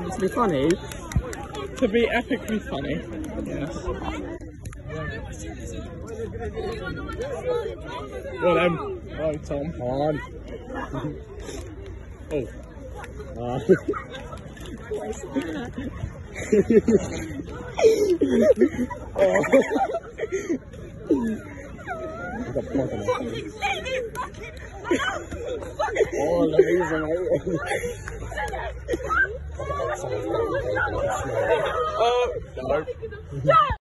To be funny. To be epically funny. Yes. Well then, right Tom. Come on. Oh. Oh, amazing. Oh, no.